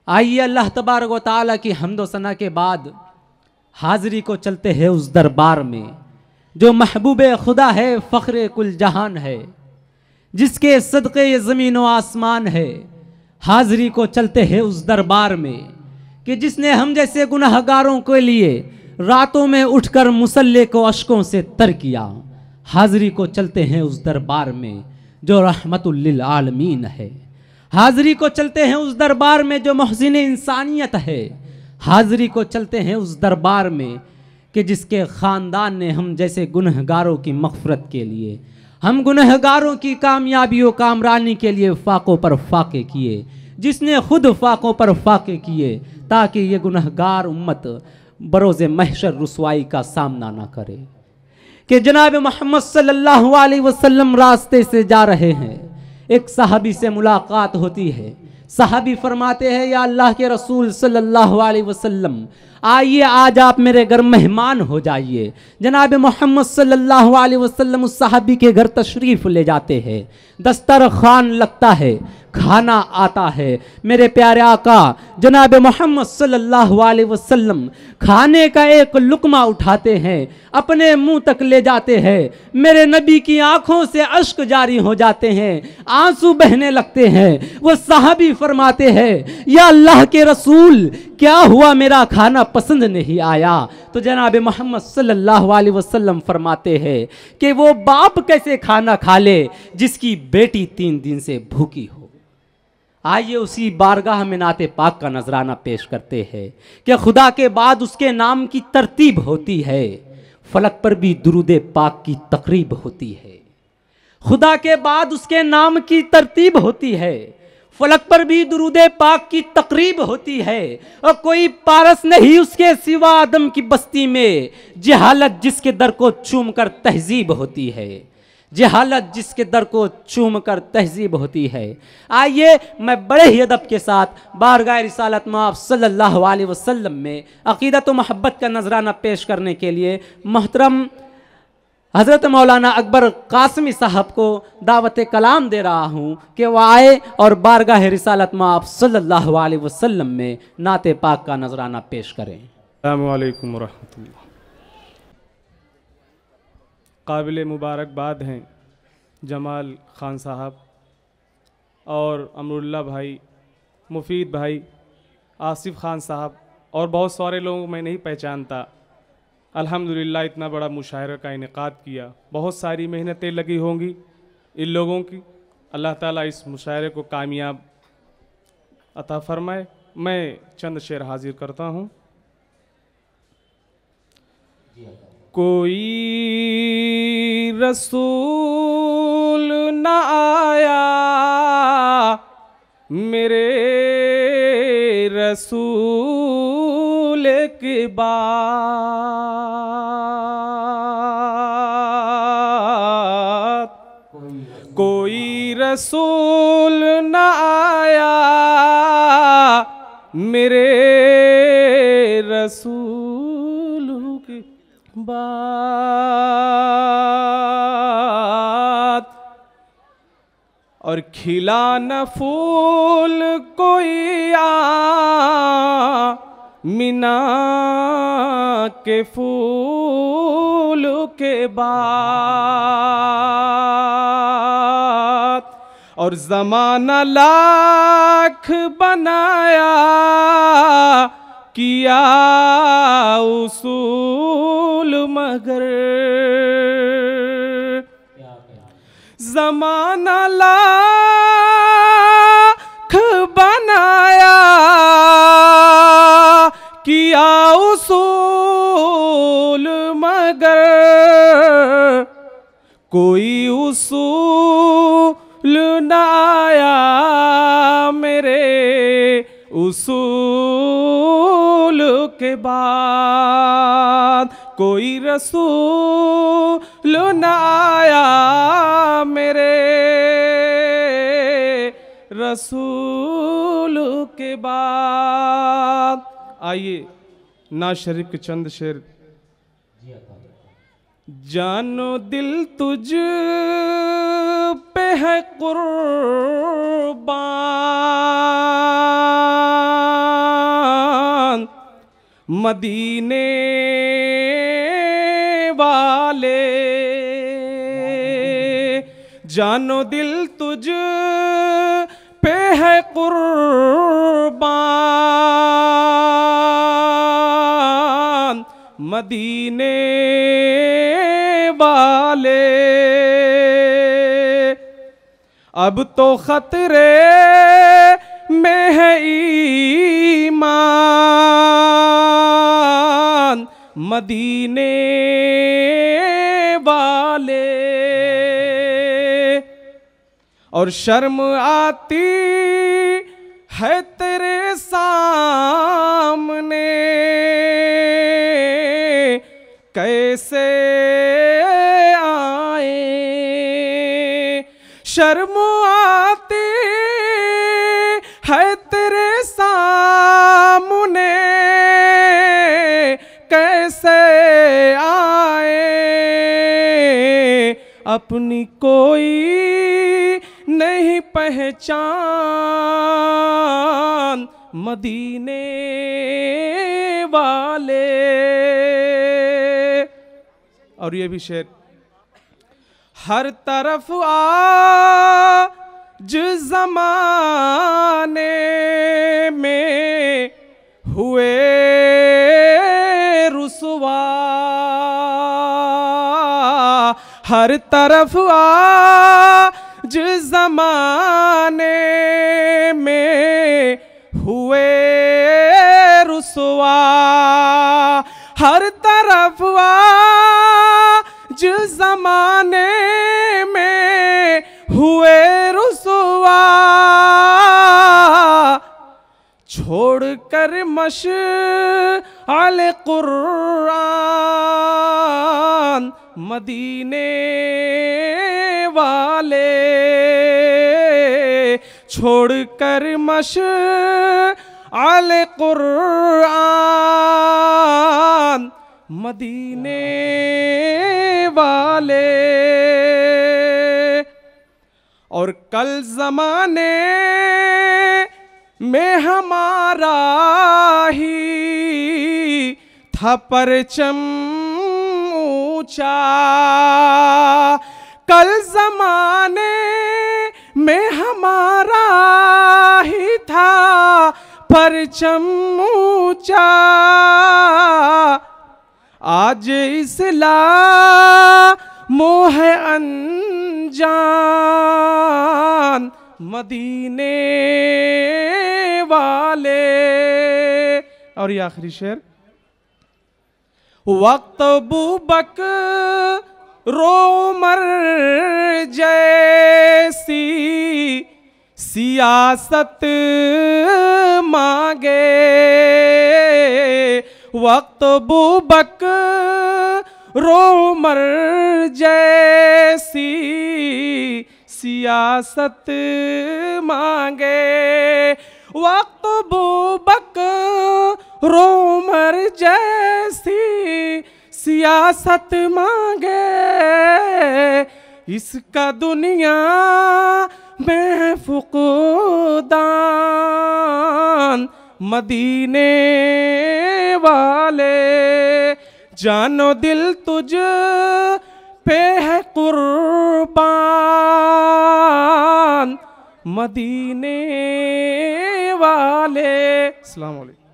आइए अल्लाह तबारक व तआला की हम्द व सना के बाद हाज़िरी को चलते हैं उस दरबार में जो महबूब खुदा है, फ़ख्र कुल जहान है, जिसके सदक़े ये ज़मीन व आसमान है। हाज़िरी को चलते हैं उस दरबार में कि जिसने हम जैसे गुनहगारों के लिए रातों में उठकर मुसल्ले को अश्कों से तर किया। हाज़िरी को चलते हैं उस दरबार में जो रहमतुल लिल आलमीन है। हाज़िरी को चलते हैं उस दरबार में जो मोहसिन इंसानियत है। हाज़िरी को चलते हैं उस दरबार में कि जिसके ख़ानदान ने हम जैसे गुनहगारों की मग़फ़िरत के लिए, हम गुनहगारों की कामयाबी व कामरानी के लिए फ़ाक़ों पर फ़ाक़े किए, जिसने खुद फ़ाक़ों पर फ़ाक़े किए ताकि ये गुनहगार उम्मत बरोज़ महशर रुसवाई का सामना ना करे। कि जनाब मोहम्मद सल्लल्लाहु अलैहि वसल्लम रास्ते से जा रहे हैं, एक सहाबी से मुलाकात होती है। सहाबी फरमाते हैं, या अल्लाह के रसूल सल्लल्लाहु अलैहि वसल्लम, आइए आज आप मेरे घर मेहमान हो जाइए। जनाब मोहम्मद सल्लल्लाहु अलैहि वसल्लम उस सहाबी के घर तशरीफ़ ले जाते हैं। दस्तरखान लगता है, खाना आता है। मेरे प्यारे आका जनाब मोहम्मद सल्लल्लाहु अलैहि वसल्लम खाने का एक लुकमा उठाते हैं, अपने मुंह तक ले जाते हैं। मेरे नबी की आंखों से अश्क जारी हो जाते हैं, आंसू बहने लगते हैं। वो सहाबी फरमाते हैं, या अल्लाह के रसूल क्या हुआ, मेरा खाना पसंद नहीं आया? तो जनाब मोहम्मद सल्लल्लाहु अलैहि वसल्लम फरमाते हैं कि वो बाप कैसे खाना खा ले जिसकी बेटी 3 दिन से भूखी हो। आइए उसी बारगाह में नाते पाक का नजराना पेश करते हैं कि खुदा के बाद उसके नाम की तरतीब होती है, फलक पर भी दुरूदे पाक की तकरीब होती है। खुदा के बाद उसके नाम की तरतीब होती है, फलक पर भी दुरूदे पाक की तकरीब होती है। और कोई पारस नहीं उसके सिवा आदम की बस्ती में, जहालत जिसके दर को चूम कर तहजीब होती है। जहालत जिसके दर को चूम कर तहजीब होती है। आइए मैं बड़े ही अदब के साथ बारगाह रिसालत मआब सल्लल्लाहु अलैहि वसल्लम में अक़ीदत व मोहब्बत का नजराना पेश करने के लिए मोहतरम हज़रत मौलाना अकबर कासमी साहब को दावत कलाम दे रहा हूँ कि वह आए और बारगाह रिसालत मआब सल्लल्लाहु अलैहि वसल्लम में नाते पाक का नजराना पेश करें। अस्सलामु अलैकुम व रहमतुल्लाह। काबिल मुबारकबाद हैं जमाल ख़ान साहब और अमरुल्लाह भाई, मुफीद भाई, आसिफ ख़ान साहब और बहुत सारे लोगों को मैं नहीं पहचानता। अल्हम्दुलिल्लाह इतना बड़ा मुशायरा का इनेकाद किया, बहुत सारी मेहनतें लगी होंगी इन लोगों की। अल्लाह ताला इस मुशायरे को कामयाब अता फरमाए। मैं चंद शेर हाजिर करता हूँ। कोई रसूल न आया मेरे रसूल के बाद, कोई रसूल न आया मेरे रसूल के बात। और खिला न फूल कोई मीना के फूल के बाद। और ज़माना लाख बनाया किया उसूल मगर, ज़माना लाख बनाया किया उसूल मगर, कोई उसूल न आया मेरे उसूल के बाद। कोई रसूल न आया मेरे रसूल के बाद। आइए नाज शरीफ के चंद शेर। जानो दिल तुझ पे है कुर्बान, मदीने वाले, जानो दिल तुझ पे है कुर्बान, मदीने वाले। अब तो खतरे में है ईमान, मदीने वाले। और शर्म आती है तेरे सामने, कैसे आए, शर्म आती है तेरे सामने, कैसे आए, अपनी कोई नहीं पहचान, मदीने वाले। और ये भी शेर, हर तरफ आज ज़माने में हुए रुसवा, हर तरफ आज ज़माने में हुए रुसवा, हर तरफ आज ज़माने में हुए रुसवा, छोड़कर मशअल कुरान, मदीने वाले, छोड़कर मशअल कुरान, मदीने वाले। और कल ज़माने में हमारा ही था परचम ऊंचा, कल ज़माने में हमारा ही था परचम ऊंचा, आज इस्लाम है अनजान, मदीने वाले। और ये आखिरी शेर, वक्त अबू बकर उमर जैसी सियासत मांगे, वक्त अबू बकर उमर जैसी सियासत मांगे, वक्त अबू बकर उमर जैसी सियासत मांगे, इसका दुनिया में फुक़दान, मदीने वाले। जानो दिल तुझ पे है कुर्बान, मदीने वाले। अस्सलाम वालेकुम।